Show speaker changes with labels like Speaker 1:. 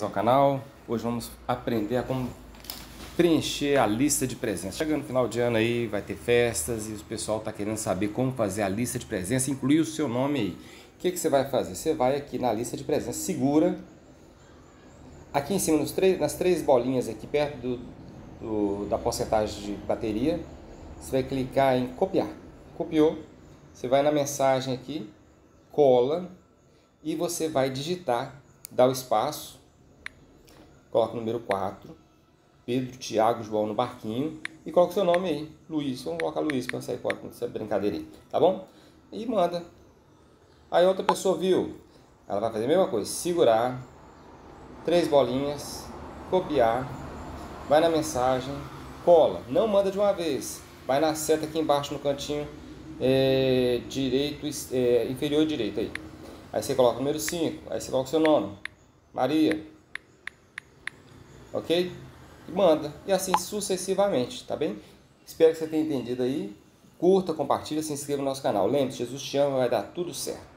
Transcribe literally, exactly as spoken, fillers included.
Speaker 1: Ao canal. Hoje vamos aprender a como preencher a lista de presença. Chegando no final de ano aí, vai ter festas e o pessoal está querendo saber como fazer a lista de presença, incluir o seu nome aí. O que, que você vai fazer? Você vai aqui na lista de presença, segura aqui em cima nos três, nas três bolinhas aqui perto do, do, da porcentagem de bateria. Você vai clicar em copiar. Copiou, você vai na mensagem aqui, cola e você vai digitar, dá o espaço. Coloca o número quatro, Pedro, Tiago, João no barquinho e coloca o seu nome aí, Luiz. Vamos colocar Luiz para sair fora com essa brincadeira aí, tá bom? E manda. Aí outra pessoa viu, ela vai fazer a mesma coisa, segurar, três bolinhas, copiar, vai na mensagem, cola, não manda de uma vez, vai na seta aqui embaixo no cantinho é, direito, é, inferior direito aí. Aí você coloca o número cinco, aí você coloca o seu nome, Maria. Ok? E manda. E assim sucessivamente, tá bem? Espero que você tenha entendido aí. Curta, compartilha, se inscreva no nosso canal. Lembre-se, Jesus te ama, vai dar tudo certo.